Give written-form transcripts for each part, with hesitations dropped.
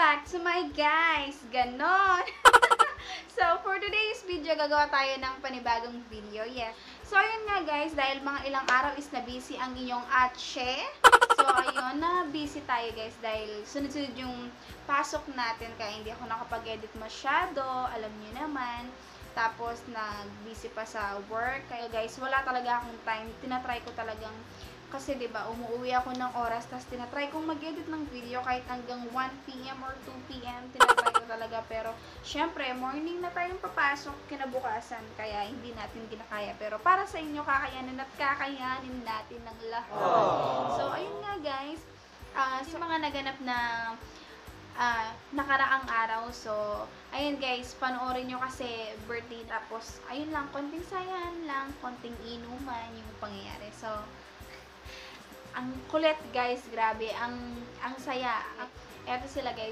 back to my guys! Ganon! So, for today's video, gagawa tayo ng panibagong video. Yes. So, ayun nga guys, dahil mga ilang araw is na busy ang inyong atse. So, ayun, na busy tayo guys dahil sunod-sunod yung pasok natin kaya hindi ako nakapag-edit masyado. Alam niyo naman. Tapos, nag-busy pa sa work. Kaya guys, wala talaga akong time. Tinatry ko talagang, kasi diba, umuwi ako ng oras, tapos tinatry kong mag-edit ng video kahit hanggang 1 PM or 2 PM. Tinatry ko talaga. Pero, syempre, morning na tayong papasok kinabukasan. Kaya, hindi natin ginakaya. Pero, para sa inyo, kakayanin at kakayanin natin ng lahat. So, ayun nga guys. Sa mga naganap na nakaraang araw. So, ayun guys, panoorin nyo kasi birthday. Tapos, ayun lang, konting sayan lang, konting inuman yung pangyayari. So, ang kulit guys, grabe, ang saya. Eto sila guys.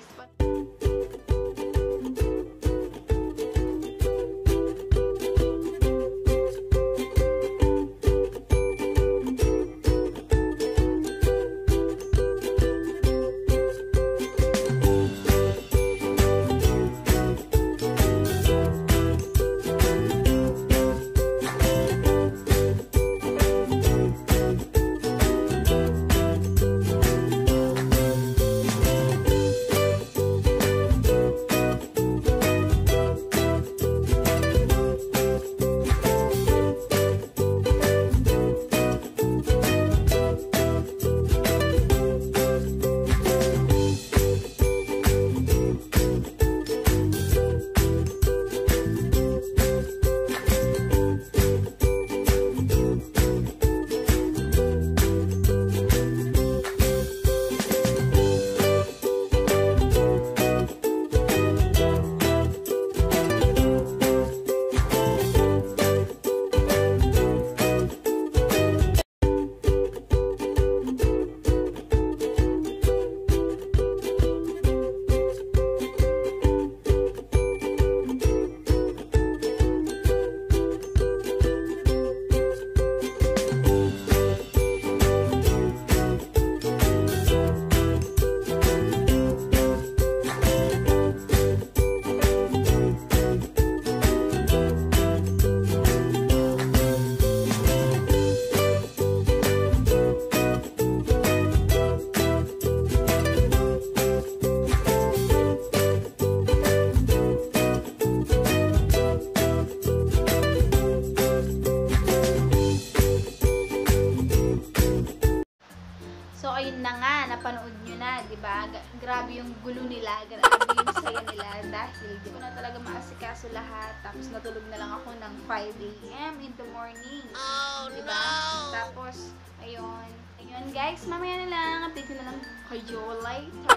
So, ayun na nga, napanood nyo na, diba? Grabe yung gulo nila, grabe yung saya nila dahil di ko na talaga maasikaso lahat. Tapos natulog na lang ako ng 5 AM in the morning. Oh, diba? No! Tapos, ayun. Ayun guys, mamaya na lang. Update na lang kayo later.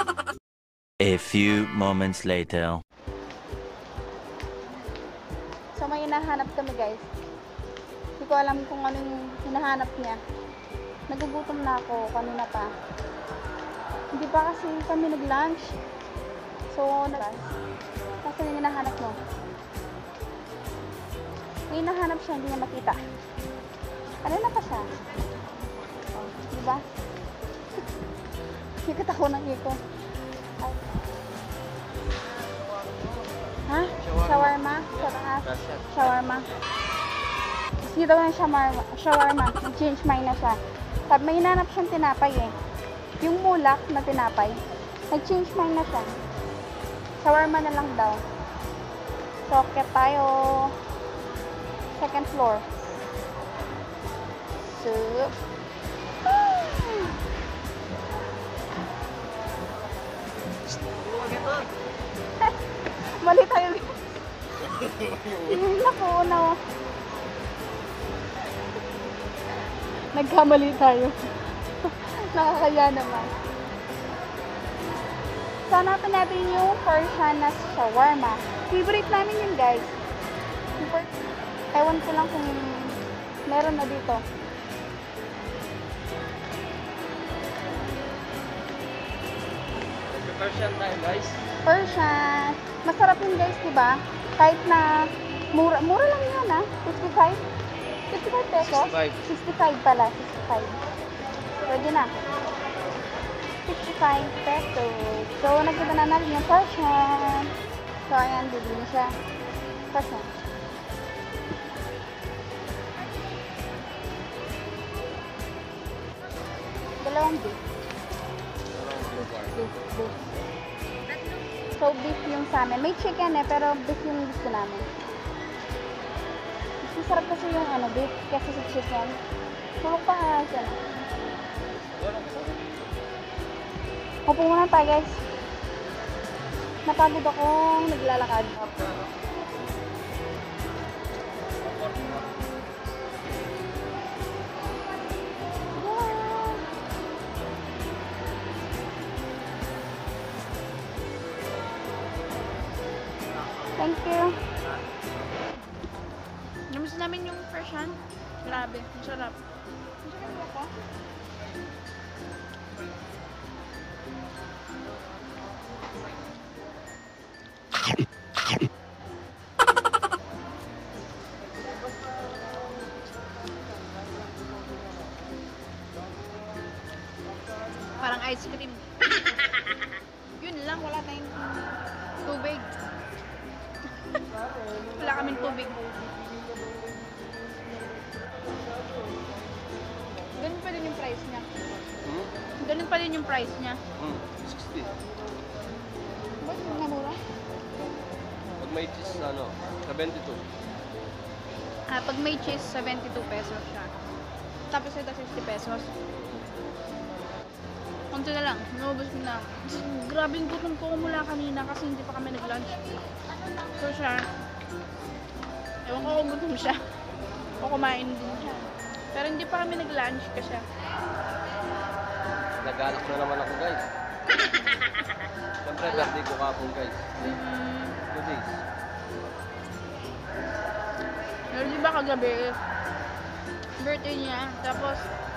A few moments later. So, may hinahanap kami guys. Hindi ko alam kung anong hinahanap niya. Nagugutom na ako, kanina pa. Hindi pa kasi kami nag-lunch. So, kasi yung hinahanap mo. May hinahanap siya, hindi niya makita. Kanina pa siya. Oh, diba? Ikot ako ng iko. Ha? Shawarma? Shawarma. Gusto daw ng shawarma. Change mind na siya. Sabi, may hinanap siyang tinapay eh. Yung mulak na tinapay. Nag-change mind na siya. Shawarma na lang daw. So, okay tayo. Second floor. Soup. Mali tayo. Naku, no. Nagkamali tayo. Nakakaya naman. So, hanapin natin yung Persian na shawarma. Favorite namin yun, guys. Ewan ko lang kung meron na dito. Persian tayo, guys. Persian. Masarap yun, guys, diba? Kahit na mura lang yan, ha? 55? 55 pesos? 65. 65 pala, 65. Pwede na. 65 pesos. So, nakita na natin yung Persian. So, ayan, bibili siya. Persian. Dalawang beef. Beef. So, beef yung sa amin. May chicken pero beef yung gusto namin. Mas masarap kasi yung beef kasi sa chicken. Tulog pa nga siya. Upo muna tayo, guys. Napagod akong naglalakad. Thank you. Namiss namin yung Persian. Grabe, masarap. Masarap ako. Parang ice cream. Yun lang, wala tayong tubig. Wala kaming tubig. Ganun pa din yung price niya. Ganun pa din yung price niya. 60. Ba't yung namura? Pag may cheese, 72. Pag may cheese, 72 pesos siya. Tapos ito, 60 pesos. Konti na lang, naubos mo na. Grabe yung gutom ko mula kanina kasi hindi pa kami nag-lunch. So siya, ewan ko kung gutom siya. O kumain din siya. Pero hindi pa kami nag-lunch kasi. Nagalak na naman ako, guys. Siyempre, birthday ko kapon, guys. 2 days. Pero di ba kagabi, birthday niya, tapos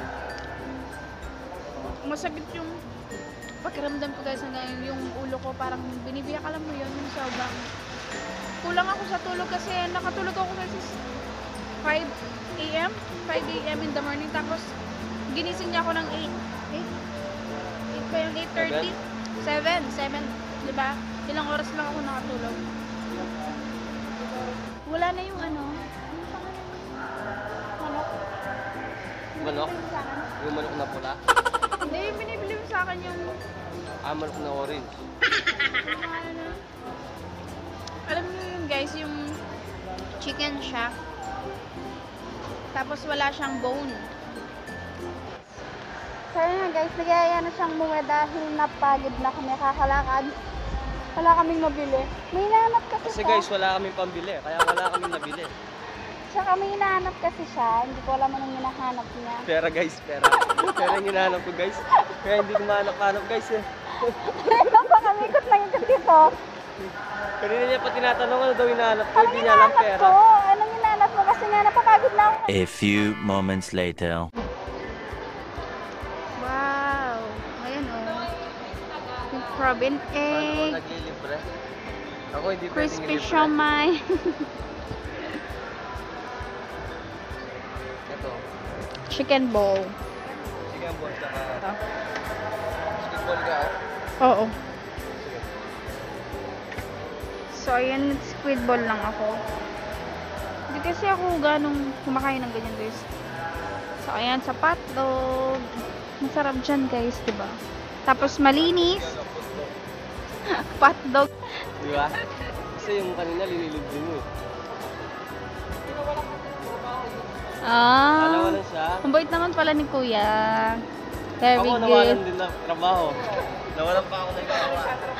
masakit yung pakiramdam ko guys hanggang yung ulo ko parang binibiyak, alam mo yun, yung sobrang kulang ako sa tulog kasi nakatulog ako kasi 5 a.m. in the morning, tapos ginising niya ako ng 8 pa yung 8:30? 7, diba? Ilang oras lang ako nakatulog. Wala na yung manok. Manok? Yung manok na pula? Hindi, binibili mo sa akin yung Manok na orange. alam niyo yun guys, yung chicken shack. Tapos wala siyang bone. So yun guys, nagaya na siyang muwi dahil napagod na kami kakalakad. Wala kaming nabili. May hinahanap kasi Kasi siya. guys, wala kaming pambili. Kaya wala kaming nabili. Tsaka may hinahanap kasi siya. Hindi ko alam anong hinahanap niya. Pera, guys. Pera. Pera yung hinahanap ko, guys. Kaya hindi ko mahanap-hanap, guys. Ano pa kami? Ikot lang ikot dito. Kanina niya pa tinatanong ano daw hinahanap ko. Anong Hindi niya alam hinahanap pera. ko? Anong hinahanap mo? Kasi nga napapagod na ako. A few moments later. Wow! Ayan o. Yung Robin Paano ko egg. naglilibre? Ako hindi pwedeng Crispy ilibre. siomai. Ito. Chicken bowl. Sige ang boss. Saka... Basketball ka, Oo. So, ayan, squid ball lang ako. Hindi kasi ako ganong kumakain ng ganyan, guys. So, ayan, sa hotdog. Masarap dyan, guys, diba? Tapos, malinis. Hotdog. Di ba? Kasi yung kanina linilibre mo eh. Dalawa Ah. lang siya. Ang bait naman pala ni Kuya. Very Ako good. nawalan din ng trabaho. Nawalan pa ako ng gawa.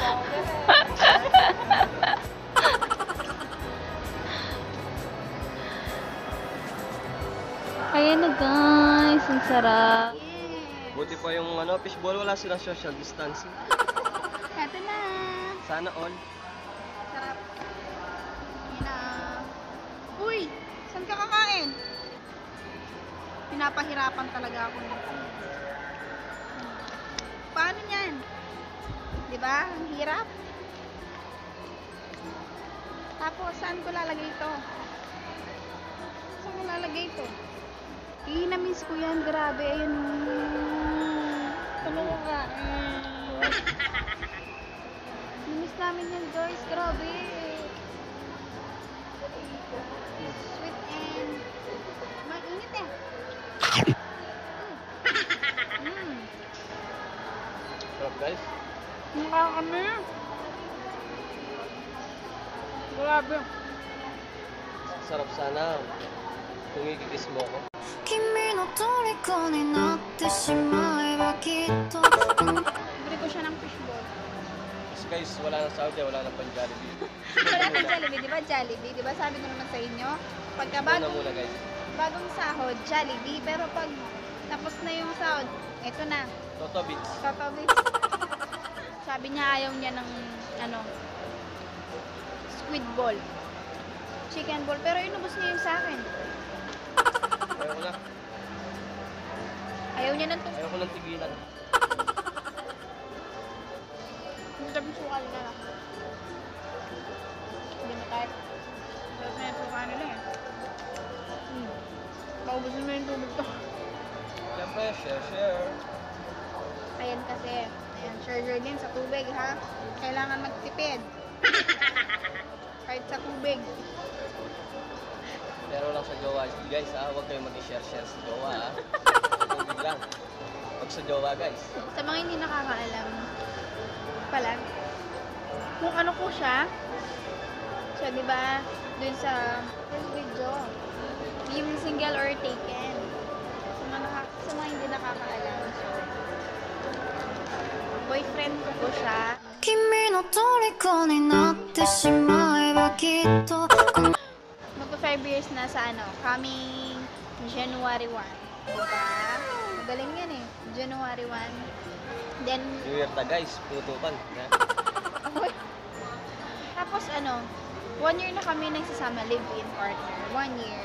Ayan na guys, ang sarap. Buti pa yung fishball, wala silang social distancing. Ito na. Sana all. Sarap. Yan na. Uy, saan ka kakain? Pinapahirapan talaga ako nito. Paano yan? Diba? Ang hirap. Tapos, saan ko lalagay ito? Saan ko lalagay ito? Na-miss ko yan. Grabe. Ayun. Ito mo kumain. Namiss namin yan guys, grabe. Sweet and mainit eh. Sarap guys. Mukha kami. Grabe. Sarap sana. Kung ikikis mo ko. 君の虜になってしまえばきっと Bili ko siya ng fishball. Kasi guys, wala nang Saudi, wala nang pang Jollibee. Wala pa Jollibee, di ba Jollibee? Di ba sabi ko naman sa inyo? Pagka Muna guys. bagong sahod, Jollibee. Pero pag tapos na yung sahod, eto na. Toto Beats. Totally. Sabi niya ayaw niya ng ano, squid ball. Chicken ball. Pero inubos niya yung sa akin. Ayaw ko na. Ayaw niya ng Ayaw ko ng tigilan. Hindi sabi sukal na lang. Hindi na type. Tapos na yung sukal nila eh. Paubusin mo yung tubig to. Siyempre, share. Ayan kasi. Ayan, share din sa tubig ha. Kailangan magtipid. Kahit sa tubig. Pero lang sa jowa. Guys ha, huwag kayong mag-share sa jowa ha. Tubig lang. Huwag sa jowa guys. Sa mga hindi nakakaalam pala, kung ano po siya, so di ba, dun sa first video, yung single or taken. Sa mga hindi nakakaalam, so, boyfriend ko po siya. 君の虜になってしまえばきっと Magpa 5 years na sa ano, coming January 1. Diba? Magaling yan eh. January 1. Then, New Year ta guys, putukan. Yeah. tapos ano, 1 year na kami nagsasama live-in partner. 1 year.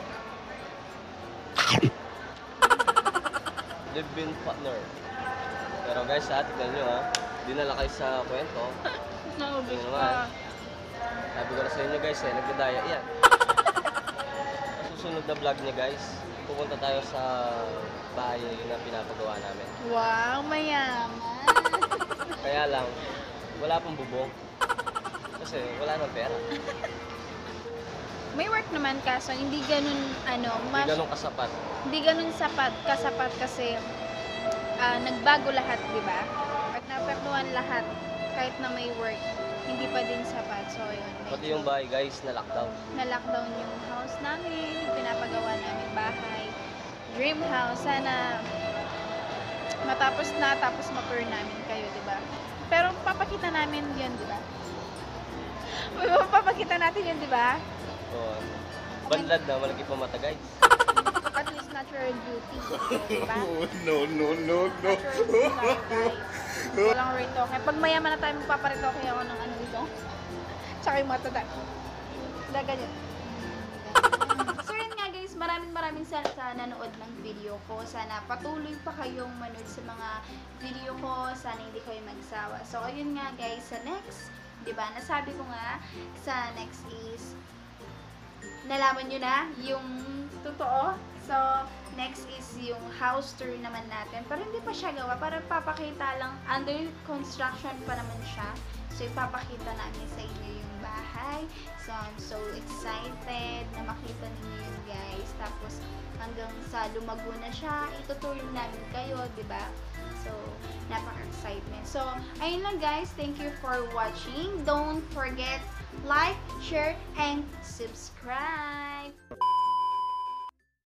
Live-in partner. Pero guys ha, tignan nyo ha. Dinala kayo sa kwento. Naubos Yun pa. naman. Sabi ko na sa inyo guys nagdadaya yan. Sa susunod na vlog niya guys, pupunta tayo sa bahay na pinapagawa namin. Wow, mayaman. Kaya lang, wala pang bubong. Kasi wala nang pera. May work naman kaso hindi ganun ano, Hindi ganun kasapat. hindi ganun kasapat kasi nagbago lahat, di ba? At naapektuhan lahat kahit na may work, hindi pa din sapat. So yun. Pati yung bahay guys na lockdown. Na-lockdown yung house namin, yung pinapagawa namin bahay. Dream house, sana matapos na, tapos ma-tour namin kayo, di ba? Pero papakita namin yun, di ba? Papakita natin yun, di ba? So, banlad na, malaki pa mata guys. At least natural beauty, di ba? No. Natural beauty tayo, guys. Walang retoke. Pag mayaman na tayo, magpaparetoke ako ng ano dito. Tsaka yung matata. Ganyan. So yun nga guys, maraming salamat sa nanood ng video ko. Sana patuloy pa kayong manood sa mga video ko. Sana hindi kayo magsawa. So ayun nga guys, sa next, diba, nasabi ko nga, sa next is, nalaman nyo na yung totoo. So, next is yung house tour naman natin. Pero hindi pa siya gawa. Parang papakita lang. Under construction pa naman siya. So, ipapakita namin sa inyo yung bahay. So, I'm so excited na makita ninyo yun, guys. Tapos, hanggang sa lumago na siya, itutour namin kayo, diba? So, napaka-excitement. So, ayun lang guys. Thank you for watching. Don't forget, like, share, and subscribe.